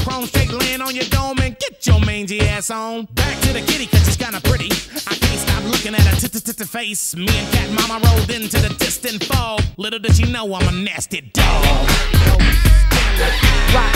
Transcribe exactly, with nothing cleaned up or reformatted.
chrome straight laying on your dome and get your mangy ass on. Back to the kitty cause she's kinda pretty. I can't stop looking at her t-t-t-t face. Me and Cat Mama rolled into the distant fog. Little did she know I'm a nasty dog. Rock